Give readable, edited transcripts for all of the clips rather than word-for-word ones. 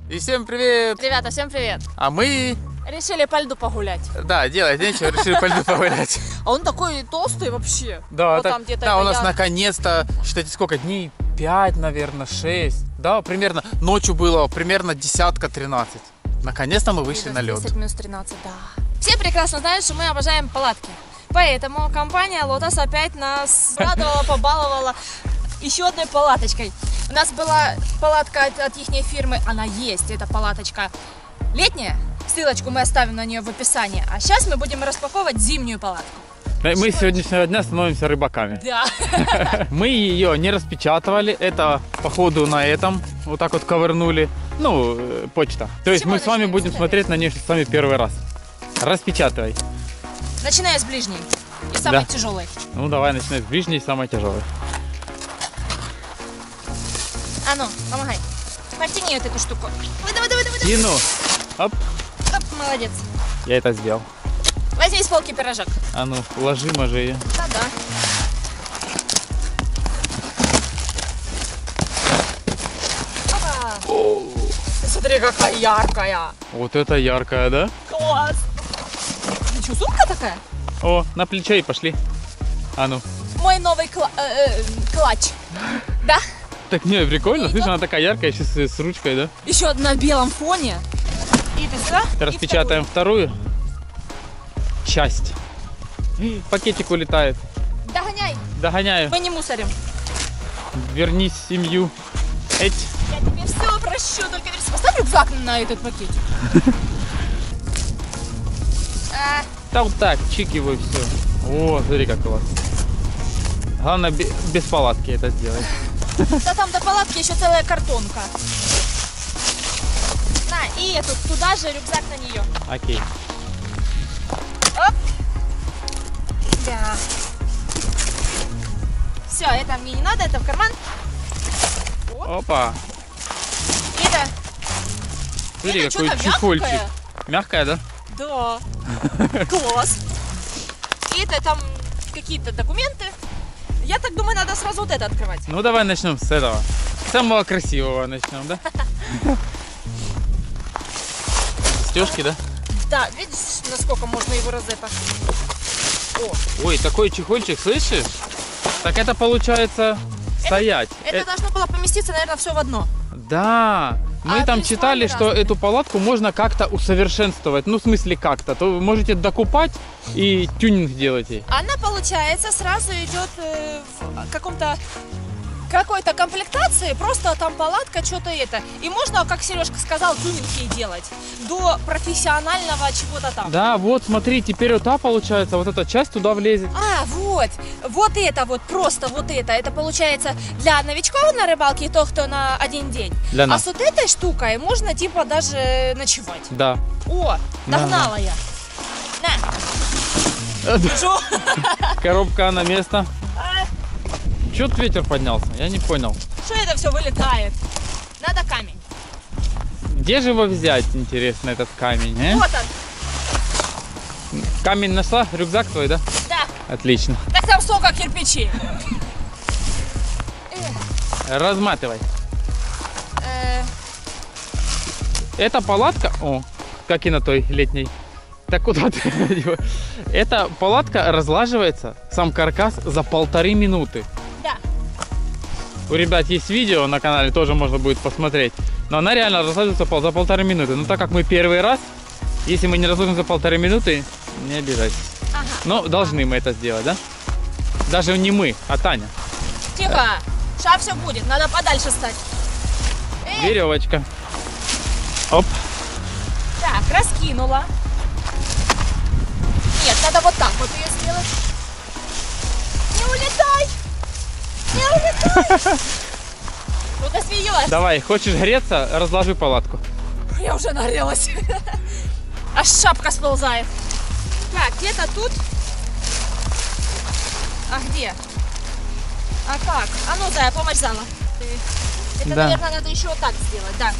И всем привет! Ребята, всем привет! А мы... Решили по льду погулять. Да, делать нечего, решили по льду погулять. А он такой толстый вообще. Да, вот там где-то. да, у нас наконец-то, считайте, сколько дней? 5, наверное, 6. Да, примерно. Ночью было примерно 10-13. Наконец-то мы вышли на лед. Минус 13, да. Все прекрасно знают, что мы обожаем палатки. Поэтому компания Lotus опять нас радовала, побаловала еще одной палаточкой. У нас была палатка от их фирмы, она есть, эта палаточка летняя. Ссылочку мы оставим на нее в описании. А сейчас мы будем распаковывать зимнюю палатку. Мы с сегодняшнего дня становимся рыбаками. Да. Мы ее не распечатывали. Это походу на этом. Вот так вот ковырнули. Ну, почта. То есть мы с вами будем смотреть на нее с вами первый раз. Распечатывай. Начиная с ближней. И самой тяжелой. Ну, давай начинай с ближней и самой тяжелой. А ну, помогай. Потяни вот эту штуку. Давай. Тяну. Оп. Оп, молодец. Я это сделал. Возьми с полки пирожок. А ну, ложи, мажи ее. Да. Опа. Смотри, какая яркая. Вот это яркая, да? Класс. Ты что, сумка такая? О, на плече и пошли. А ну. Мой новый клатч. Да? Так не, прикольно. Слышь, она такая яркая, сейчас с ручкой, да? Еще на белом фоне. И ты сюда. Распечатаем вторую часть. Пакетик улетает. Догоняй. Догоняю. Мы не мусорим. Вернись в семью. Эть. Я тебе все прощу, только поставь рюкзак на этот пакетик. Да вот так, чик его и все. О, смотри, как класс. Главное, без палатки это сделать. Да там до палатки еще целая картонка. На, и эту, туда же рюкзак на нее. Окей. Оп. Да. Все, это мне не надо, это в карман. Опа. Это. Смотри, это какой чехольчик. Мягкая, да? Да. Класс. И это там какие-то документы. Я так думаю, надо сразу вот это открывать. Ну давай начнем с этого. Самого красивого начнем, да? Стежки, да? Да, видишь, насколько можно его розеток. Ой, такой чехольчик, слышишь? Так это получается стоять. Это должно было поместиться, наверное, все в одно. Да. Мы там читали, что эту палатку можно как-то усовершенствовать. Ну, в смысле как-то. То вы можете докупать и тюнинг делать ей. Она, получается, сразу идет в какой-то комплектации, просто там палатка, что-то это. И можно, как Сережка сказал, тюнинг ей делать до профессионального чего-то там. Да, вот смотри, теперь вот та получается, вот эта часть туда влезет. А, вот это вот, просто вот это получается для новичков на рыбалке и то, кто на один день. Для нас. А с вот этой штукой можно типа даже ночевать. Да. О, догнала я. На. Держу. Коробка на место. Чё тут ветер поднялся? Я не понял. Что это все вылетает? Надо камень. Где же его взять, интересно, этот камень, а? Вот он. Камень нашла? Рюкзак твой, да? Да. Отлично. Так там столько кирпичей. Разматывай. Эта палатка, о, как и на той летней. Так куда ты? Эта палатка разлаживается, сам каркас, за 1,5 минуты. Да. У ребят есть видео на канале, тоже можно будет посмотреть. Но она реально разложится за 1,5 минуты. Но так как мы первый раз, если мы не разложим за 1,5 минуты, не обижайтесь. Ага. Но должны мы это сделать, да? Даже не мы, а Таня. Тихо. Сейчас все будет. Надо подальше стать. Веревочка. Оп. Так, раскинула. Нет, надо вот так вот ее сделать. Не улетай! Не улетай! Ну-ка смеюсь. Давай, хочешь греться, разложи палатку. Я уже нагрелась. Аж шапка сползает. Так, где-то тут. А где? А как? А ну, Зая, помощь Зала. Это, да. Наверное, надо еще вот так сделать, да.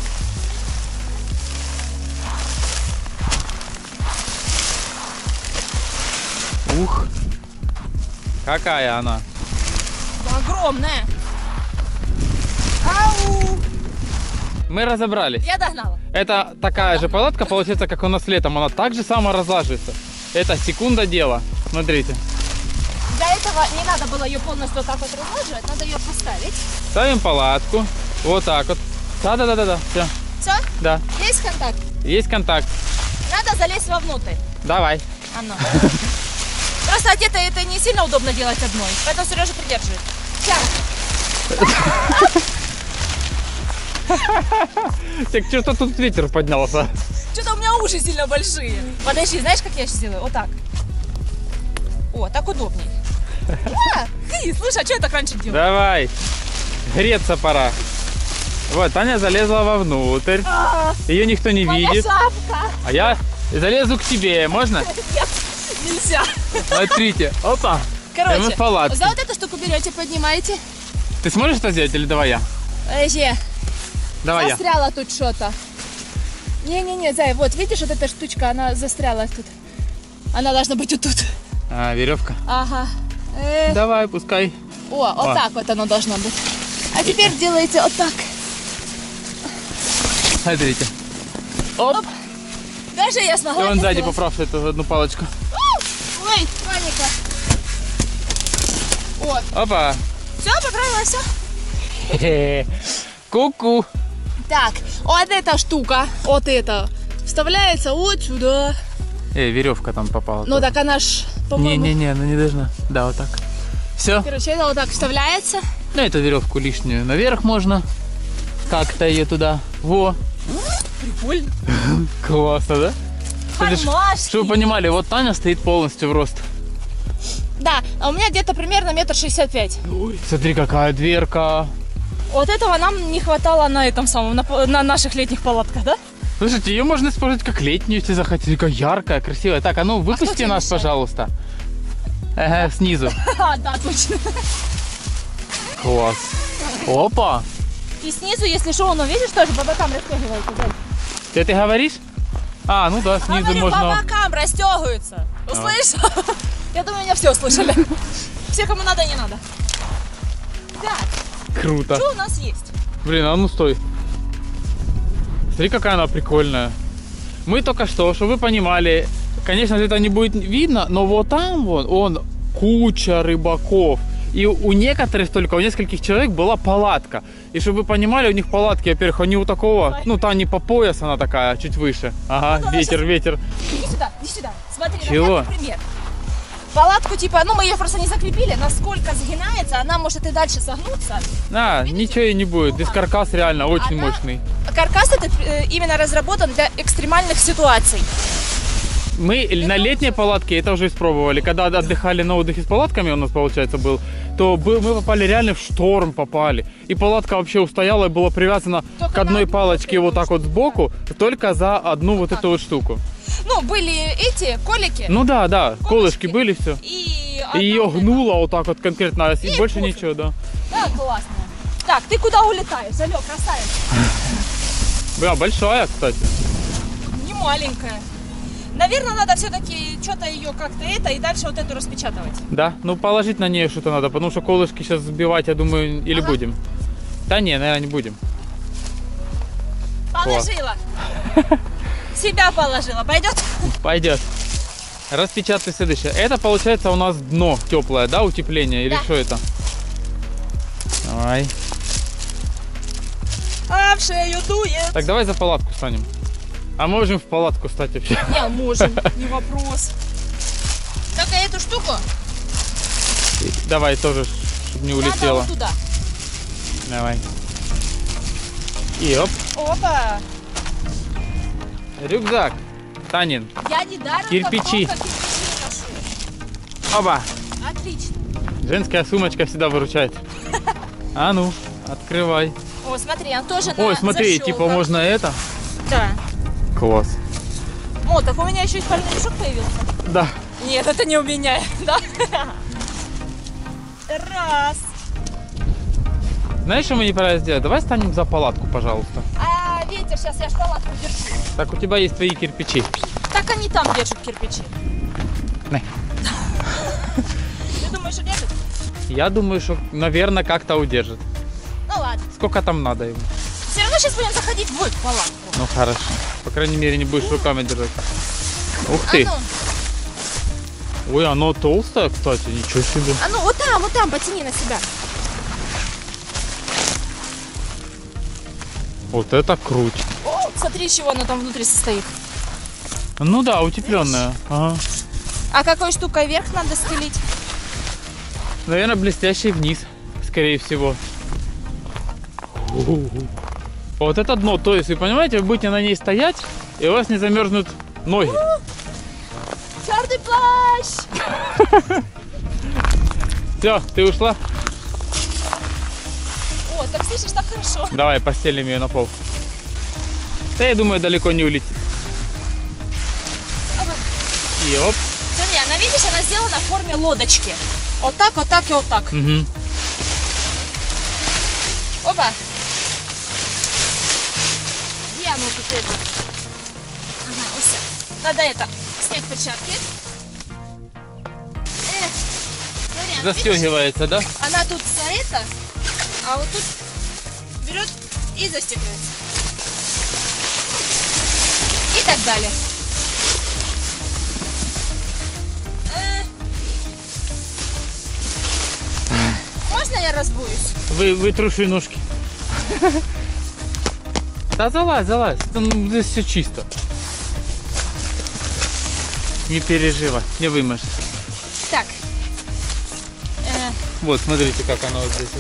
Ух. Какая она? Огромная. Ау! мы разобрались. Я догнала. Это такая же палатка, получается, как у нас летом. Она так же само разлаживается. Это секунда дела. Смотрите. Для этого не надо было ее полностью так вот разложить, надо ее поставить. Ставим палатку. Вот так вот. Да. Все. Все? Да. Есть контакт? Есть контакт. Надо залезть вовнутрь. Давай. Оно. Просто одето это не сильно удобно делать одной, поэтому Сережа придерживает. Так что-то тут ветер поднялся. Что-то у меня уши сильно большие. Подожди, знаешь, как я сейчас сделаю? Вот так. О, так удобней. Слушай, а что я так раньше делала? Давай. Греться пора. Вот, Таня залезла вовнутрь. Ее никто не Моя видит. шапка. А я залезу к тебе. Можно? Нет, нельзя. Смотрите. Опа. И мы Короче, в палатке. за вот эту штуку берете, поднимаете. Ты сможешь это сделать или давай я? Подожди, Давай я. застряло тут что-то. Не-не-не, Зай, вот видишь, вот эта штучка, она застряла тут. Она должна быть вот тут. А, веревка. Ага. Давай, пускай. О, вот так вот оно должно быть. А теперь делаете вот так. Смотрите. Оп. Даже я И смогла. вон это сзади сделать. поправь эту одну палочку. Ой, паника. Вот. Опа. Все, поправила, все. Ку-ку. Так, вот эта штука, вот эта, вставляется вот сюда. Веревка там попала. Ну так она ж, по-моему... Не-не-не, она не должна. Да, вот так. Все. Короче, это вот так вставляется. Ну, эту веревку лишнюю наверх можно. Как-то ее туда. Во. Прикольно. Классно, да? Кармашки. Чтобы вы понимали, вот Таня стоит полностью в рост. Да, а у меня где-то примерно 1,65 м. Ой, смотри, какая дверка. Вот этого нам не хватало на этом самом, на наших летних палатках, да? Слушайте, ее можно использовать как летнюю, если захотите. Какая яркая, красивая. Так, а ну выпусти тебе нас, мешает? пожалуйста. Ага, снизу. А, да, точно. Класс. Опа. И снизу, если что, он, видишь, тоже по бокам расстегивается. Да? Что ты говоришь? А, ну да, снизу Говорю, можно... по бокам расстегиваются. Услышал? Я думаю, меня все услышали. Все, кому надо, не надо. Так, Круто. что у нас есть? Блин, а ну стой. Смотри, какая она прикольная. Мы только что, чтобы вы понимали, конечно, это не будет видно, но вот там вот, он, куча рыбаков. И у некоторых только, у нескольких человек была палатка. И чтобы вы понимали, у них палатки, во-первых, они у такого, ну там не по пояс, она такая, чуть выше. Ага, Ну, ветер, сейчас- ветер. Иди сюда, иди сюда. Смотри, Чего? наглядный пример. Палатку, типа, ну мы ее просто не закрепили, насколько сгинается, она может и дальше согнуться. А, ничего и не будет. Здесь каркас реально очень Она- мощный. Каркас этот именно разработан для экстремальных ситуаций. Мы на летней палатке это уже испробовали. Когда отдыхали на отдыхе с палатками, у нас, получается, был, то мы попали реально в шторм попали. И палатка вообще устояла и была привязана Только к одной на палочке вот так вот сбоку, только за одну вот эту вот штуку. Ну, были эти колики. Ну да, да, колышки были, все. И И ее одна вот гнуло вот так вот конкретно, и И больше пофиг. ничего, да. эта. Да, классно. Так, ты куда улетаешь? Алло, красавец. Бля, большая, кстати. Не маленькая. Наверное, надо все-таки что-то ее как-то это и дальше вот эту распечатывать. Да, ну положить на нее что-то надо, потому что колышки сейчас сбивать, я думаю, или Ага. будем. Да не, наверное, не будем. Положила. Себя положила. Пойдет? Пойдет. Распечатай следующее. Это получается у нас дно теплое, да, утепление? Или Да. что это? Давай. А в шею дует. Так, давай за палатку станем. А можем в палатку стать вообще? Не, можем, не вопрос. Только эту штуку Давай тоже, чтобы не надо улетело. вот туда. Давай. И оп. Опа. Рюкзак. Танин. Я недаром Кирпичи. так много кирпичей ношу. Оба. Отлично. Женская сумочка всегда выручает. А ну, открывай. О, смотри, он тоже на Ой, смотри, защёлках. типа можно это. Да. Класс. О, так у меня еще и спальный мешок появился. Да. Нет, это не у меня, да? Раз. Знаешь, что мы неправильно сделали? Давай станем за палатку, пожалуйста. А ветер, сейчас я ж палатку держу. Так, у тебя есть твои кирпичи. Так они там держат кирпичи. На. Ты думаешь, держат? Я думаю, что, наверное, как-то удержит. Ну ладно. Сколько там надо ему? Все равно просто сейчас будем заходить в палатку. Ну хорошо. По крайней мере, не будешь руками держать. Ух А ты. ну, Ой, оно толстое, кстати, ничего себе. а ну, вот там, потяни на себя. Вот это круть. О, смотри, из чего оно там внутри состоит. Ну да, утепленная. Ага. А какой штукой вверх надо стелить? Наверное, блестящий вниз, скорее всего. Вот это дно, то есть, вы понимаете, вы будете на ней стоять, и у вас не замерзнут ноги. Черный плащ! Все, ты ушла? О, так слышишь, так хорошо. Давай, постелим ее на пол. Да, я думаю, далеко не улетит. И оп. Смотри, она, видишь, она сделана в форме лодочки. Вот так и вот так. Угу. Опа! Где оно тут это? Ага, вот все. Надо это, снять перчатки. Смотри, она, видишь, Застегивается, да? она тут это, а вот тут берет и застегивается. И так далее. Можно я разбуюсь? Вытруши ножки. Да залазь. Там здесь все чисто. Не переживай, не вымажь. Так. Вот, смотрите, как оно вот здесь.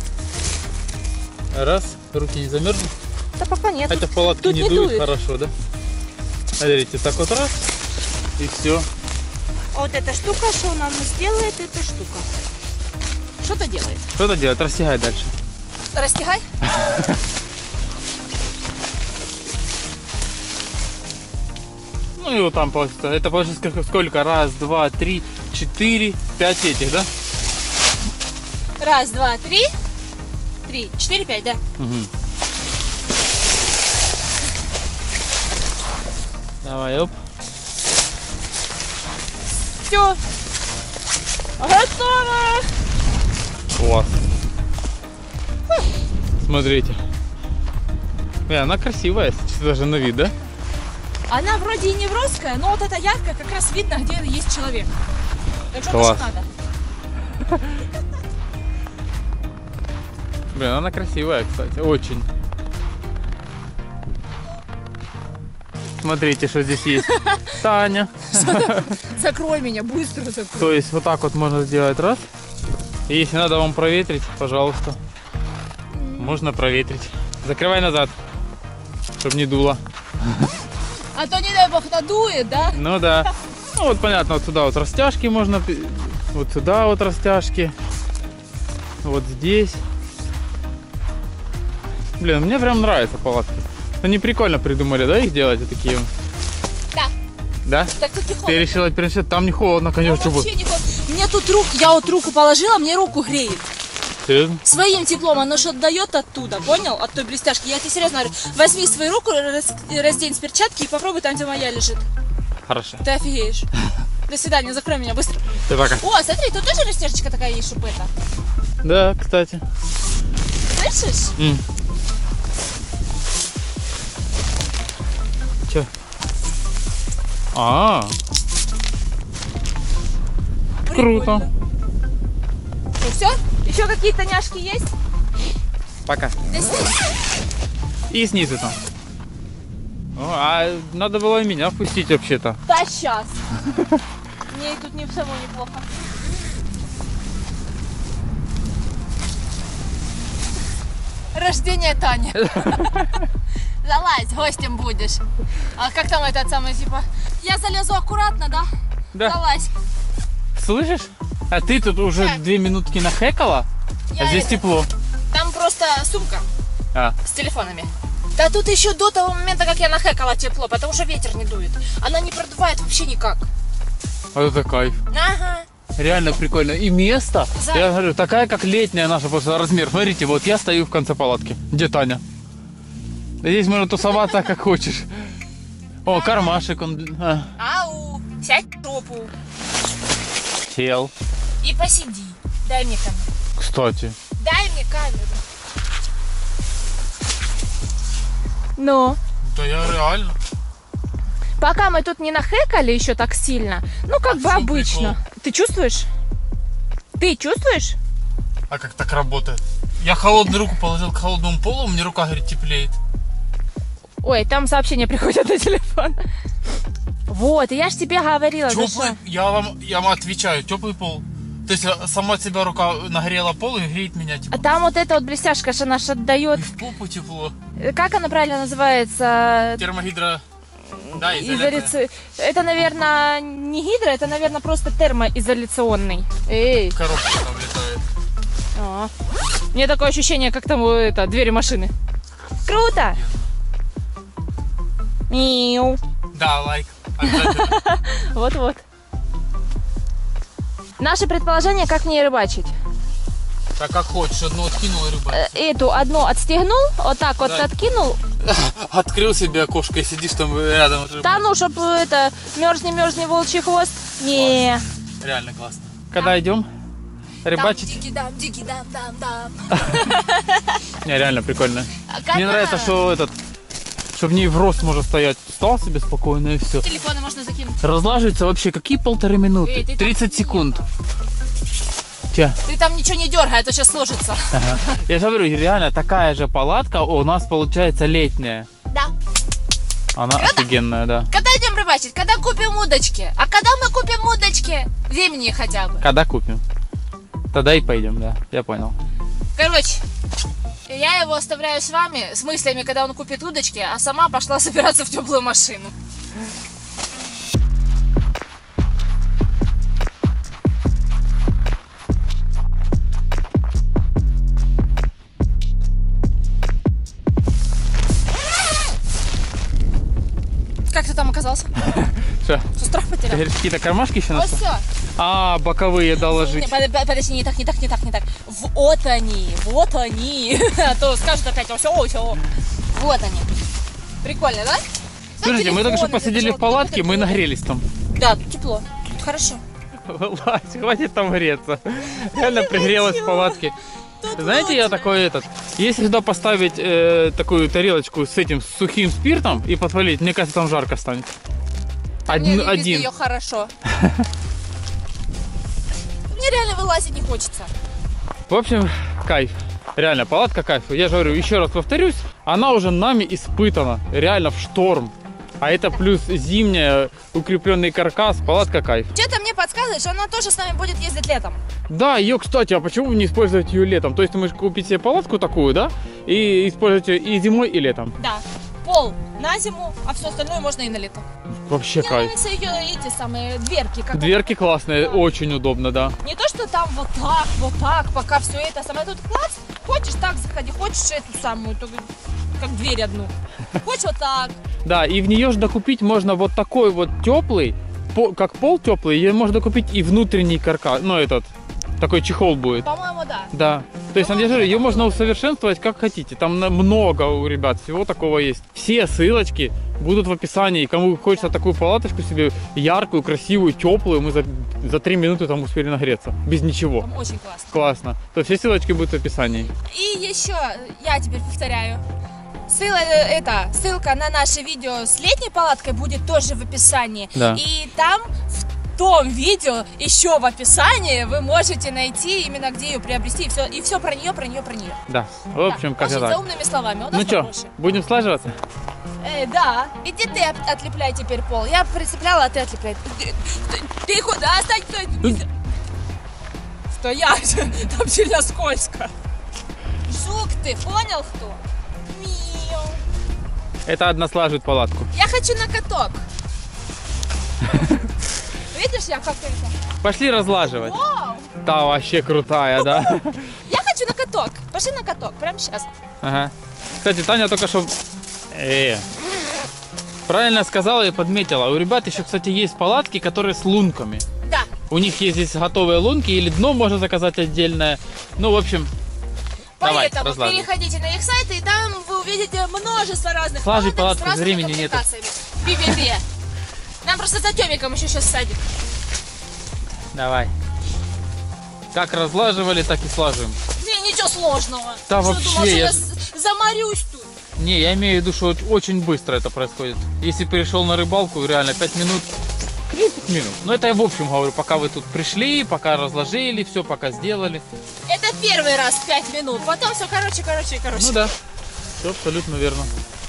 Раз, руки не замерзнут. Да пока нет. Хотя в палатке Тут не не дует, дует. хорошо, да? Смотрите, так вот раз, и все. А вот эта штука, что нам сделает эта штука? Что-то делает. Что-то делать, растягай дальше. Растягай. Ну и вот там получится. Это получится сколько? Раз, два, три, 4, 5 этих, да? Раз, два, три. 3, 4, 5, да. Угу. Давай, оп. Все. Готово. Класс. Смотрите. Она красивая, даже на вид, да? Она вроде и не вроская, но вот эта ягодка как раз видно, где есть человек. Так что Класс. надо. Блин, она красивая, кстати, очень. Смотрите, что здесь есть. Таня. Закрой меня, быстро закрой. То есть вот так вот можно сделать раз. И если надо вам проветрить, пожалуйста, можно проветрить. Закрывай назад, чтобы не дуло. А то, не дай бог, надует, да? Ну да. Ну вот понятно, вот сюда вот растяжки можно, вот сюда вот растяжки, вот здесь. Блин, мне прям нравятся палатки. Они прикольно придумали, да, их делать вот такие? Да. Да? Так тут не холодно. Ты решила перенести? Там не холодно, конечно. Вообще не холодно. Мне тут я вот руку положила, мне руку греет. Серьезно? Своим теплом, оно что отдает оттуда, понял? От той блестяшки. Я тебе серьезно говорю, возьми свою руку, раздень с перчатки и попробуй там, где моя лежит. Хорошо. Ты офигеешь. До свидания, закрой меня быстро. Ты пока. О, смотри, тут тоже растяжечка такая есть, чтобы это. Да, кстати. Слышишь? Че? А, круто. Ну все? Еще какие-то няшки есть? Пока. Здесь есть. И снизу там. О, а надо было и меня впустить вообще-то. Да, сейчас. Мне тут не самой неплохо. Рождение Тани. Залазь, гостем будешь. А как там этот самый, типа, я залезу аккуратно, да? Да. Залазь. Слышишь? А ты тут уже Так. 2 минутки нахекала, а Я здесь это- тепло. Там просто сумка А, с телефонами. Да тут еще до того момента, как я нахекала, тепло, потому что ветер не дует. Она не продувает вообще никак. вот это кайф. Ага. Реально прикольно. И место, За- я говорю, такая, как летняя наша, просто размер. Смотрите, вот я стою в конце палатки. Где Таня? Здесь можно тусоваться, как хочешь. О, кармашек он. Ау, сядь в жопу Сел. и посиди. Дай мне камеру. Кстати. Дай мне камеру. Ну, Да я реально. пока мы тут не нахекали еще так сильно, ну как А бы в чём обычно. прикол? Ты чувствуешь? Ты чувствуешь? А как так работает? Я холодную руку положил к холодному полу, у меня рука, говорит, теплеет. Ой, там сообщение приходит на телефон. Вот, и я ж тебе говорила. да Теплый, что? я вам отвечаю, теплый пол. То есть сама от себя рука нагрела пол и греет меня, типа. А там вот эта вот блестяшка, что наша И отдает. в попу тепло. Как она правильно называется? Термогидро... Да, изоляция. Это, наверное, не гидро, это, наверное, просто термоизоляционный. Эй. Коробка там летает. А. Мне такое ощущение, как там это, двери машины. Круто! Миу. Да, лайк. Обязательно. Вот-вот. Наше предположение, как мне рыбачить. Так как хочешь, одну откинул и рыбачишь. Эту одну отстегнул, вот так вот Да. откинул. Открыл себе окошко и сидишь там рядом. Да ну, чтоб это, мерзни, волчий хвост. Не. Реально классно. Когда идем рыбачить? Дики дам. Не, реально прикольно. Мне нравится, что что в ней в рост можно стоять. Встал себе спокойно и все. Телефоны можно закинуть. Разлаживается вообще какие 1,5 минуты? Эй, ты там 30 секунд. Че? Ты там ничего не дергай, а то сейчас сложится. Ага. Я же говорю, реально такая же палатка у нас получается летняя. Да. Она офигенная, да. Когда идем рыбачить? Когда купим удочки? А когда мы купим удочки? Зимние хотя бы. Когда купим? Тогда и пойдем, да. Я понял. Короче, я его оставляю с вами, с мыслями, когда он купит удочки, а сама пошла собираться в теплую машину. Как ты там оказался? Что? Что, страх Ты потерял? говоришь, какие-то кармашки еще Вот нашел? все. А, боковые доложить. Подожди, не так. Вот они. А то скажут опять, все. Вот они. Прикольно, да? Слушайте, мы только что посидели в палатке, мы нагрелись там. Да, тут тепло. Тут хорошо. Вылазь, хватит там греться. Реально пригрелась в палатке. Знаете, я такой если сюда поставить такую тарелочку с этим с сухим спиртом и подпалить, мне кажется, там жарко станет. Один. Ее хорошо. Мне реально вылазить не хочется. В общем, кайф. Реально, палатка кайф. Я же говорю, еще раз повторюсь, она уже нами испытана. Реально в шторм. А это плюс зимняя, укрепленный каркас, палатка кайф. Что-то мне подсказывает, что она тоже с нами будет ездить летом. Да, ее, кстати, а почему не использовать ее летом? То есть ты можешь купить себе палатку такую, да? И использовать ее и зимой, и летом. Да. Пол на зиму, а все остальное можно и на лето. Вообще Мне кайф. нравятся ее эти самые дверки. Как Дверки классные, очень удобно, да. Не то, что там вот так, пока все это самое. Тут класс, хочешь так заходи, хочешь эту самую, только как дверь одну. Хочешь вот так. Да, и в нее же докупить можно вот такой вот теплый, как пол теплый, ее можно купить и внутренний каркас, ну этот, такой чехол будет. По-моему, да. Да. То есть, на самом деле, ее можно усовершенствовать как хотите. Там много у ребят всего такого есть. Все ссылочки будут в описании. Кому хочется такую палаточку себе, яркую, красивую, теплую, мы за 3 минуты там успели нагреться. Без ничего. Там очень классно. Классно. То все ссылочки будут в описании. И еще, я теперь повторяю, ссылка на наше видео с летней палаткой будет тоже в описании. Да. И там в том видео еще в описании вы можете найти именно где ее приобрести и все про нее. Да. В общем, как очень это. заумными словами. У нас Ну что, хорошие. будем слаживаться? Да. Иди ты отлепляй теперь пол. Я прицепляла, а ты отлепляй. Ты куда? Стой. Стоять. Там сильно скользко. Жук ты, понял кто? Миу. Это одна слаживает палатку. Я хочу на каток. Видишь, я как это? Пошли разлаживать. Вау! Та вообще крутая, да? Я хочу на каток. Пошли на каток, прямо сейчас. Ага. Кстати, Таня только что... Правильно сказала и подметила. У ребят еще, кстати, есть палатки, которые с лунками. Да. У них есть здесь готовые лунки, или дно можно заказать отдельное. Ну, в общем, давай, Поэтому разлаживай. переходите на их сайты, и там вы увидите множество разных Слаживай палаток с палатку, разными времени нету. комплектациями. Би-би-би. Нам просто за Тёмиком еще сейчас садик. Давай. Как разлаживали, так и слаживаем. Не, ничего сложного. Да Что, вообще, думал, что я- я заморюсь тут? Не, я имею в виду, что очень быстро это происходит. Если перешел на рыбалку, реально 5 минут, 30 минут. Но это я в общем говорю, пока вы тут пришли, пока разложили, все, пока сделали. Это первый раз 5 минут, потом все короче. Ну да, все абсолютно верно.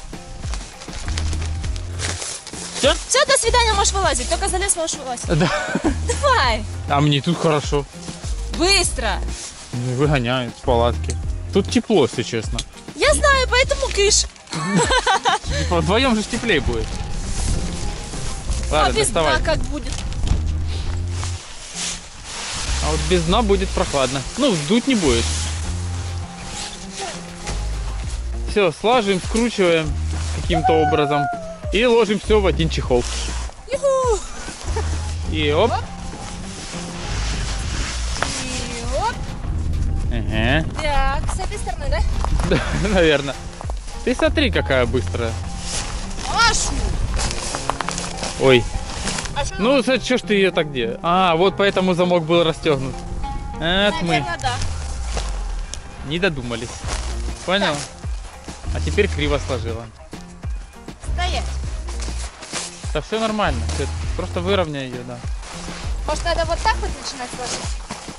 Все? Все, до свидания, можешь вылазить, только залез, можешь вылазить. Да. Давай, А мне тут хорошо. быстро. Выгоняют с палатки. Тут тепло, если честно. Я знаю, поэтому кыш. Типа вдвоем же теплее будет. Ладно, А без доставай. дна как будет? А вот без дна будет прохладно. Ну, дуть не будет. Все, слаживаем, скручиваем каким-то образом. И ложим все в один чехол. Юху. И оп. И оп. Ага. Так, с этой стороны, да? Да, наверное. Ты смотри, какая быстрая. Машу. Ой. А что? Ну, что ж ты ее так делаешь? А, вот поэтому замок был расстегнут. Это мы Наверное, да. не додумались. Понял? А теперь криво сложила. Стоять. Да все нормально. Всё, просто выровняй ее, да. Может, надо вот так вот начинать сложить?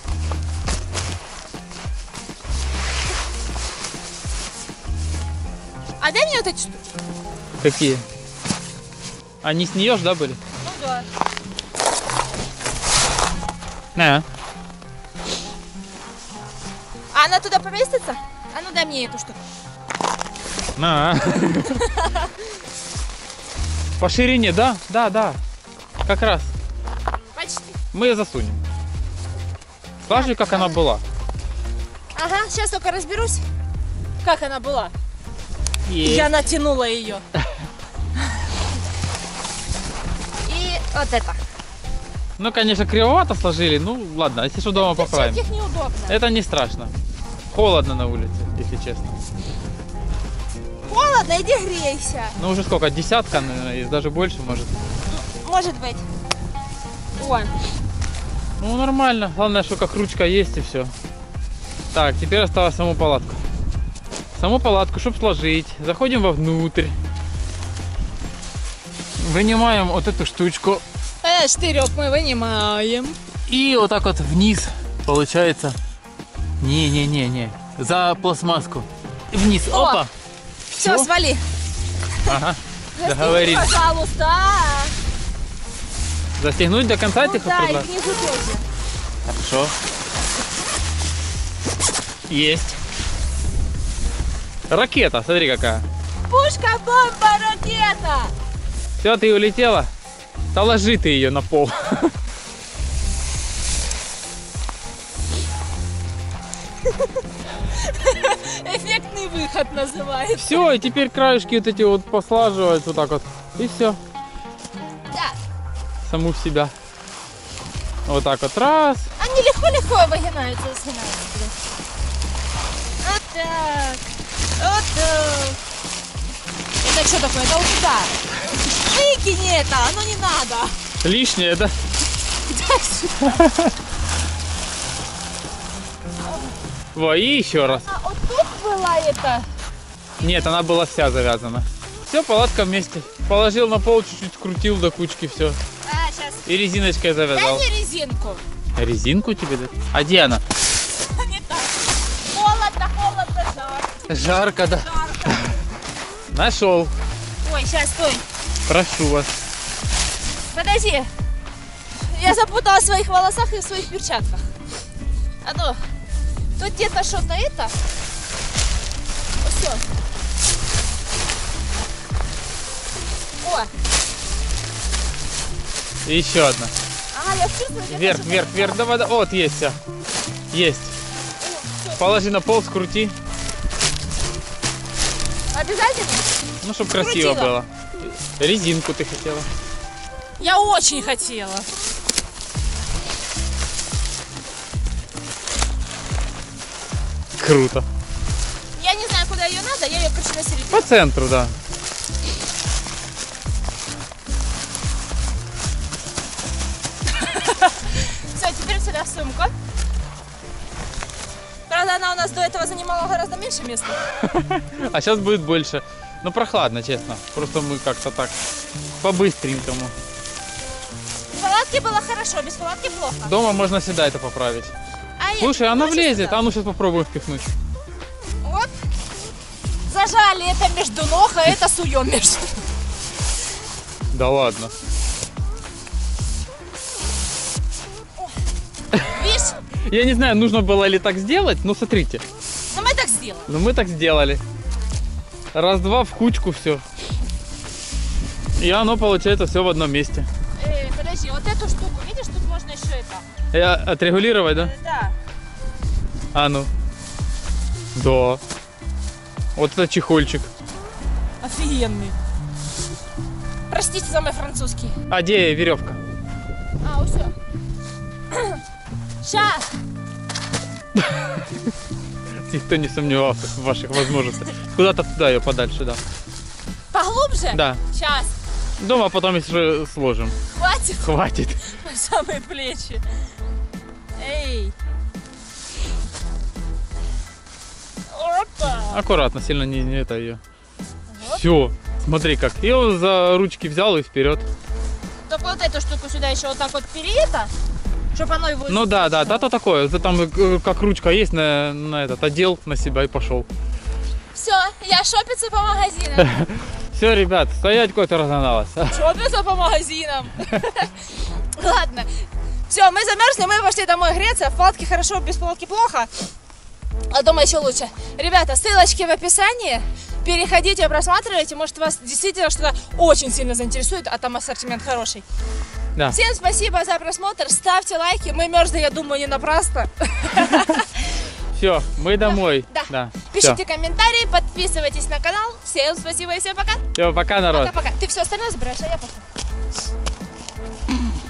А дай мне вот эти штуки. Какие? Они с нее ж, да, были? Ну да. На. А она туда поместится? А ну дай мне эту штуку. На. По ширине, да? Да, да. Как раз. Почти. Мы ее засунем. Сложи, как она была. Ага, сейчас только разберусь, как она была. Есть. Я натянула ее. И вот это. Ну, конечно, кривовато сложили. Ну, ладно, если что, дома поправим. Их неудобно. Это не страшно. Холодно на улице, если честно. Холодно, иди грейся. Ну, уже сколько? Десятка, наверное, есть, даже больше, может. Может быть. О, Ну, нормально. Главное, что как ручка есть, и все. Так, теперь осталось саму палатку. Саму палатку, чтобы сложить. Заходим вовнутрь. Вынимаем вот эту штучку. штырек мы вынимаем. И вот так вот вниз, получается. Не. За пластмасску. Вниз. О! Опа. Все, свали. Ага. Договорились. Пожалуйста. Застегнуть до конца Ну этих да, и предлагаю? внизу тоже. Хорошо. Есть. Ракета, смотри какая. Пушка, бомба, ракета. Все, ты улетела? Да ложи ты ее на пол. Эффектный выход называется. Все, и теперь краешки вот эти вот послаживать вот так вот. И все. Да. Саму в себя. Вот так вот раз. Они легко-легко выгинаются, сгинаются. Вот так. Вот так. Это что такое? Это удар. Выкини это, оно не надо. Лишнее, да? Дай сюда. Во, и еще раз. А вот тут была это. Нет, она была вся завязана. Все, палатка вместе. Положил на пол, чуть-чуть скрутил до кучки, все. А, сейчас. И резиночкой завязал. Дай мне резинку. Резинку тебе дать? А где она? Не так. Холодно, жарко. Жарко, да. Жарко. Нашел. Ой, сейчас, стой. Прошу вас. Подожди. Я запутала в своих волосах и в своих перчатках. А то тут где-то что-то это. Все. О, И еще одна. ага, я чувствую, где-то Вверх, что-то. вверх, вверх. Давай, да. Вот, есть вся. Есть. О, всё. Положи на пол, скрути. Обязательно? Ну, чтобы красиво Скрутила. было. Резинку ты хотела. Я очень хотела. Круто. Я не знаю, куда ее надо, я ее короче на середину. По центру, да. Все, теперь сюда сумку. Правда, она у нас до этого занимала гораздо меньше места. А сейчас будет больше. Ну прохладно, честно. Просто мы как-то так по-быстренькому. В палатке было хорошо, без палатки плохо. Дома можно всегда это поправить. А Слушай, я- она хочешь влезет, сюда? а ну сейчас попробуем впихнуть. Вот. Зажали это между ног, а это суем между. Да ладно. Видишь? Я не знаю, нужно было ли так сделать, но смотрите. Ну мы так сделаем. Ну мы так сделали. Раз-два в кучку все. И оно получается все в одном месте. Подожди, вот эту штуку, видишь, тут можно еще это. Отрегулировать, да? Да. А ну. Да. Вот это чехольчик. Офигенный. Простите за мой французский. А где веревка? А, все. Сейчас. Никто не сомневался в ваших возможностях. Куда-то туда ее подальше, да. Поглубже? Да. Сейчас. Дома потом если сложим. Хватит. Хватит. По самые плечи. Эй. Опа. Аккуратно, сильно не это ее. Все. Смотри как. Я его за ручки взял и вперед. Только вот эту штуку сюда еще вот так вот переета, чтобы оно его... Ну да, то такое. Это там как ручка есть на этот отдел на себя и пошел. Все, я шопиться по магазинам. Все, ребят, стоять кот разогналась. Шопиться по магазинам. Ладно. Все, мы замерзли, мы пошли домой греться. В палатке хорошо, без палатки плохо. А дома еще лучше. Ребята, ссылочки в описании. Переходите, просматривайте. Может, вас действительно что-то очень сильно заинтересует, а там ассортимент хороший. Да. Всем спасибо за просмотр. Ставьте лайки. Мы мерзли, я думаю, не напрасно. Все, мы домой. Да. Всё. Пишите комментарии, подписывайтесь на канал. Всем спасибо и всем пока. Всё, пока, народ. Пока-пока. Ты все остальное забираешь, а я пока.